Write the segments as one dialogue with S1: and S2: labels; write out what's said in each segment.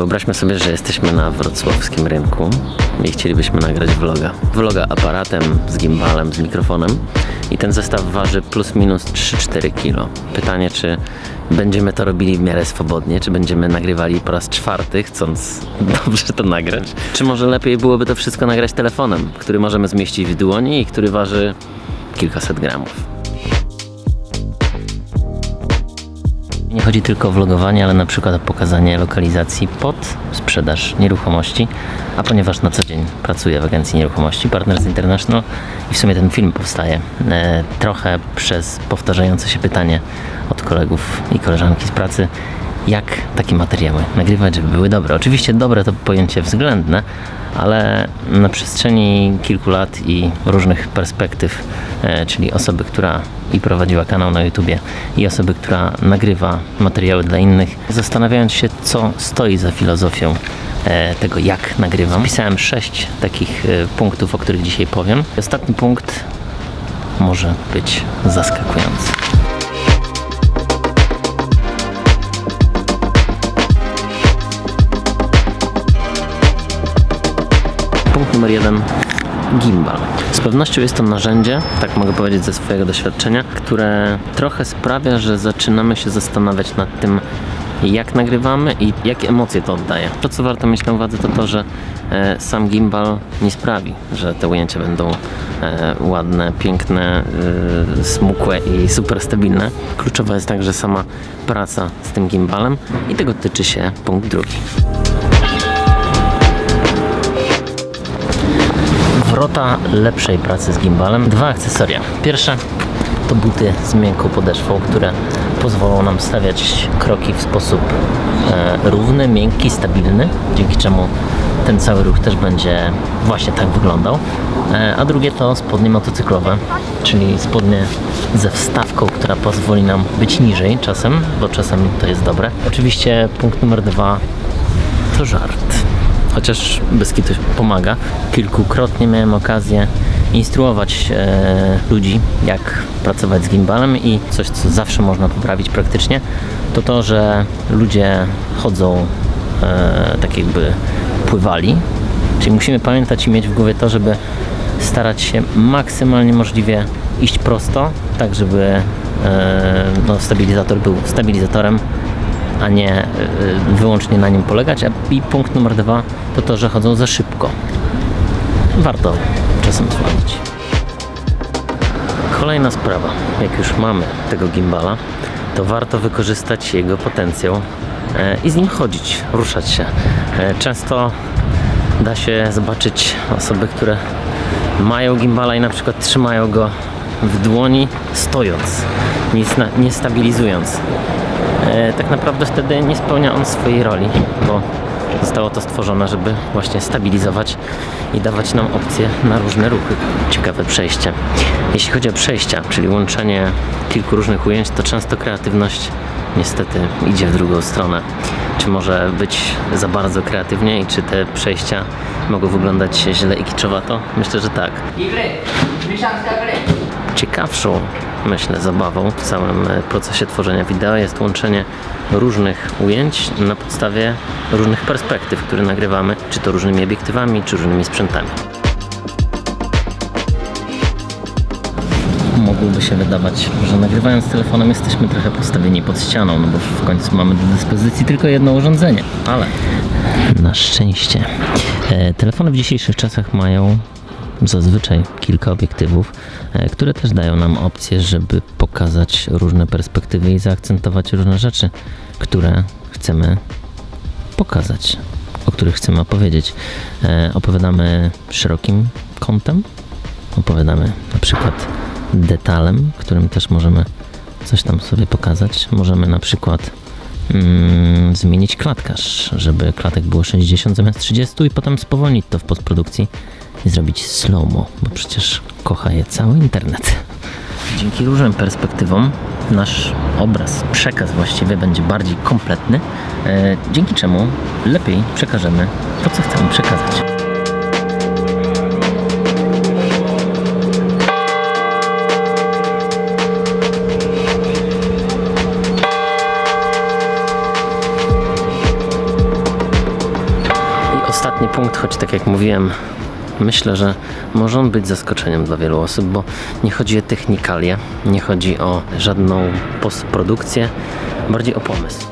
S1: Wyobraźmy sobie, że jesteśmy na wrocławskim rynku i chcielibyśmy nagrać vloga. Vloga aparatem, z gimbalem, z mikrofonem i ten zestaw waży plus minus 3-4 kg. Pytanie, czy będziemy to robili w miarę swobodnie, czy będziemy nagrywali po raz czwarty, chcąc dobrze to nagrać, czy może lepiej byłoby to wszystko nagrać telefonem, który możemy zmieścić w dłoni i który waży kilkaset gramów. Nie chodzi tylko o vlogowanie, ale na przykład o pokazanie lokalizacji pod sprzedaż nieruchomości, a ponieważ na co dzień pracuję w agencji nieruchomości Partners International i w sumie ten film powstaje trochę przez powtarzające się pytanie od kolegów i koleżanki z pracy, jak takie materiały nagrywać, żeby były dobre. Oczywiście dobre to pojęcie względne, ale na przestrzeni kilku lat i różnych perspektyw, czyli osoby, która i prowadziła kanał na YouTubie i osoby, która nagrywa materiały dla innych, zastanawiając się, co stoi za filozofią tego, jak nagrywam. Wpisałem 6 takich punktów, o których dzisiaj powiem. Ostatni punkt może być zaskakujący. Punkt numer 1. Gimbal. Z pewnością jest to narzędzie, tak mogę powiedzieć ze swojego doświadczenia, które trochę sprawia, że zaczynamy się zastanawiać nad tym, jak nagrywamy i jakie emocje to oddaje. To, co warto mieć na uwadze, to to, że sam gimbal nie sprawi, że te ujęcia będą ładne, piękne, smukłe i super stabilne. Kluczowa jest także sama praca z tym gimbalem i tego tyczy się punkt drugi. Wrota lepszej pracy z gimbalem. 2 akcesoria. Pierwsze to buty z miękką podeszwą, które pozwolą nam stawiać kroki w sposób równy, miękki, stabilny, dzięki czemu ten cały ruch też będzie właśnie tak wyglądał. A drugie to spodnie motocyklowe, czyli spodnie ze wstawką, która pozwoli nam być niżej czasem, bo czasem to jest dobre. Oczywiście punkt numer 2 to żart. Chociaż bez kitu pomaga. Kilkukrotnie miałem okazję instruować ludzi, jak pracować z gimbalem i coś, co zawsze można poprawić praktycznie, to to, że ludzie chodzą tak jakby pływali. Czyli musimy pamiętać i mieć w głowie to, żeby starać się maksymalnie możliwie iść prosto, tak żeby stabilizator był stabilizatorem, a nie wyłącznie na nim polegać. I punkt numer 2 to to, że chodzą za szybko. Warto czasem zwolnić. Kolejna sprawa. Jak już mamy tego gimbala, to warto wykorzystać jego potencjał i z nim chodzić, ruszać się. Często da się zobaczyć osoby, które mają gimbala i na przykład trzymają go w dłoni stojąc, nie stabilizując. Tak naprawdę wtedy nie spełnia on swojej roli, bo zostało to stworzone, żeby właśnie stabilizować i dawać nam opcje na różne ruchy. Ciekawe przejście. Jeśli chodzi o przejścia, czyli łączenie kilku różnych ujęć, to często kreatywność niestety idzie w drugą stronę. Czy może być za bardzo kreatywnie i czy te przejścia mogą wyglądać źle i kiczowato? Myślę, że tak. Ciekawszą, myślę, zabawą w całym procesie tworzenia wideo jest łączenie różnych ujęć na podstawie różnych perspektyw, które nagrywamy, czy to różnymi obiektywami, czy różnymi sprzętami. Mogłoby się wydawać, że nagrywając telefonem jesteśmy trochę postawieni pod ścianą, no bo w końcu mamy do dyspozycji tylko jedno urządzenie, ale na szczęście telefony w dzisiejszych czasach mają zazwyczaj kilka obiektywów, które też dają nam opcję, żeby pokazać różne perspektywy i zaakcentować różne rzeczy, które chcemy pokazać, o których chcemy opowiedzieć. Opowiadamy szerokim kątem, opowiadamy na przykład detalem, którym też możemy coś tam sobie pokazać. Możemy na przykład zmienić klatkarz, żeby klatek było 60 zamiast 30 i potem spowolnić to w postprodukcji i zrobić slow-mo, bo przecież kocha je cały internet. Dzięki różnym perspektywom nasz obraz, przekaz właściwie będzie bardziej kompletny, dzięki czemu lepiej przekażemy to, co chcemy przekazać. ostatni punkt, choć tak jak mówiłem, myślę, że może on być zaskoczeniem dla wielu osób, bo nie chodzi o technikalię, nie chodzi o żadną postprodukcję, bardziej o pomysł.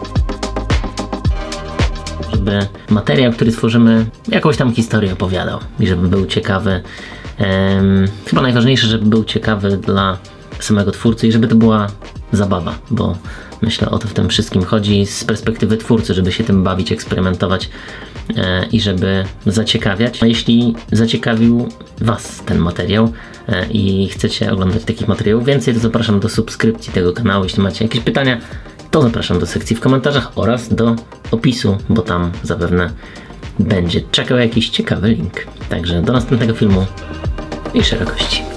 S1: Żeby materiał, który tworzymy, jakąś tam historię opowiadał i żeby był ciekawy. Chyba najważniejsze, żeby był ciekawy dla samego twórcy i żeby to była zabawa, bo myślę, o to w tym wszystkim chodzi z perspektywy twórcy, żeby się tym bawić, eksperymentować i żeby zaciekawiać. A jeśli zaciekawił Was ten materiał i chcecie oglądać takich materiałów więcej, to zapraszam do subskrypcji tego kanału. Jeśli macie jakieś pytania, to zapraszam do sekcji w komentarzach oraz do opisu, bo tam zapewne będzie czekał jakiś ciekawy link. Także do następnego filmu i szerokości.